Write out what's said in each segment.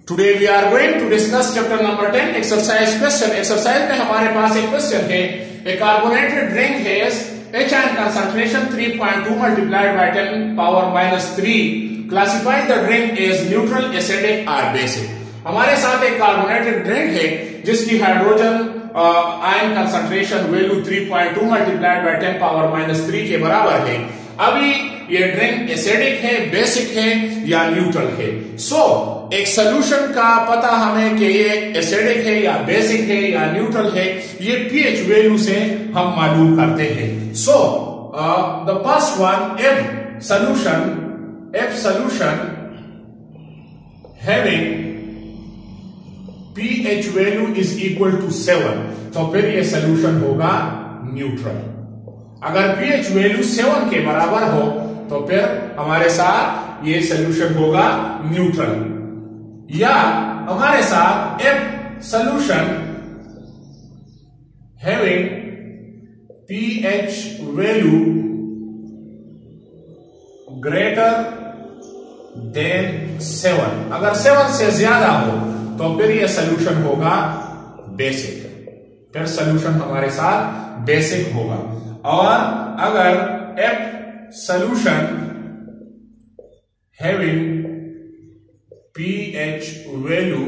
Today we are going to discuss chapter number 10 exercise question. Exercise में हमारे पास एक question है. A carbonated drink has H ion concentration 3.2 multiplied by 10 power minus 3. Classify the drink as neutral, acidic or basic. हमारे साथ एक carbonated drink है जिसकी hydrogen ion concentration value 3.2 multiplied by 10 power minus 3 के बराबर है. अभी ये ड्रिंक एसिडिक है, बेसिक है या न्यूट्रल है. सो एक सोल्यूशन का पता हमें कि ये एसिडिक है या बेसिक है या न्यूट्रल है, ये पीएच वैल्यू से हम मालूम करते हैं. So the first one, if solution having pH value is equal to 7, तो फिर ये सोल्यूशन होगा न्यूट्रल. अगर pH वैल्यू 7 के बराबर हो तो फिर हमारे साथ ये सोल्यूशन होगा न्यूट्रल. या हमारे साथ if solution having pH value greater than 7, अगर 7 से ज्यादा हो तो फिर ये सोल्यूशन होगा बेसिक. फिर सोल्यूशन हमारे साथ बेसिक होगा. और अगर if solution having pH value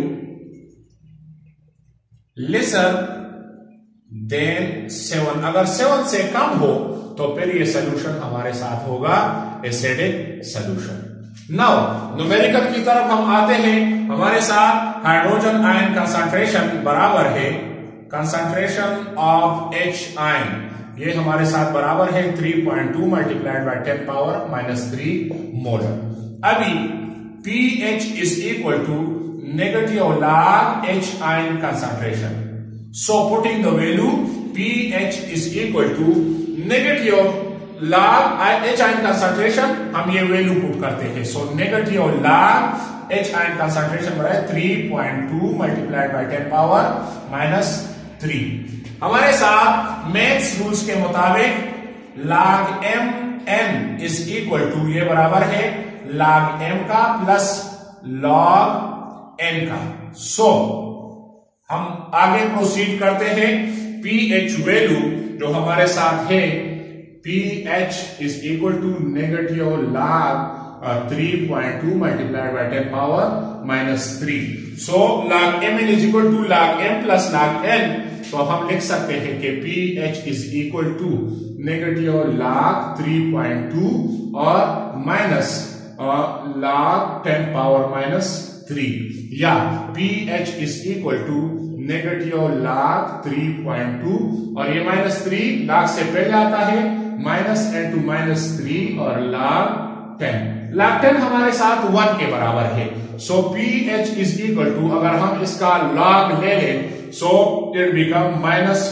lesser than 7, अगर 7 से कम हो तो फिर ये सोल्यूशन हमारे साथ होगा एसिडिक सोल्यूशन. नाउ न्यूमेरिकल की तरफ हम आते हैं. हमारे साथ हाइड्रोजन आयन कंसंट्रेशन बराबर है कंसंट्रेशन ऑफ H आयन, ये हमारे साथ बराबर है 3.2 multiplied by 10 power minus 3 molar. अभी pH is equal to negative log H ion concentration. So putting the value pH is equal to negative log H ion concentration, हम ये value put करते हैं. So negative log H ion concentration बराबर है 3.2 multiplied by 10 power minus 3. हमारे साथ maths rules के मुताबिक log m n is equal to, ये बराबर है log m का प्लस log n का. सो हम आगे प्रोसीड करते हैं. pH वैल्यू जो हमारे साथ है pH is equal to negative log 3.2 multiplied by 10 power minus 3. So log m n is equal to log m plus log n. तो हम लिख सकते हैं कि pH is equal to negative log 3.2 और माइनस log 10 पावर माइनस 3, या pH is equal to negative log 3.2 और ये माइनस 3 log से पहले आता है, माइनस n टू माइनस 3 और log 10. log 10 हमारे साथ 1 के बराबर है. So pH is equal to, अगर हम इसका log ले लें, so it become minus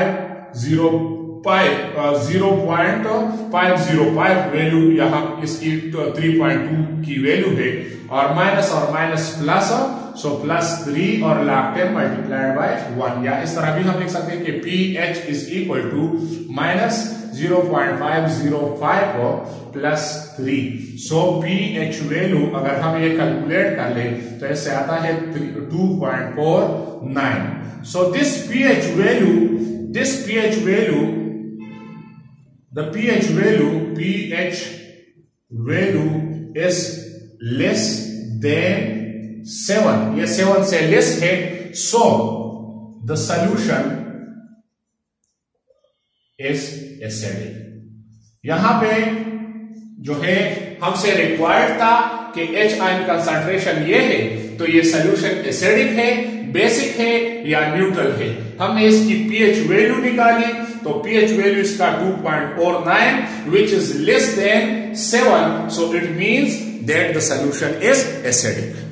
0.505 value यहां इसकी 3.2 की वैल्यू है, और माइनस प्लस, सो प्लस 3 और log 10 मल्टीप्लाइड बाय 1. या इस तरह भी हम लिख सकते हैं कि pH is equal to minus 0.505 plus 3. So pH value अगर हम ये कैलकुलेट कर ले तो इससे आता है 2.49. So the pH value is less than 7. ये 7 से लेस है. So the solution is acidic. यहां पे जो है हमसे रिक्वायर्ड था कि H आयन कंसंट्रेशन ये है, तो ये सोल्यूशन एसिडिक है, बेसिक है या न्यूट्रल है. हमने इसकी pH वैल्यू निकाली, तो pH वैल्यू इसका 2.49 which is less than 7, so it means that the solution is acidic.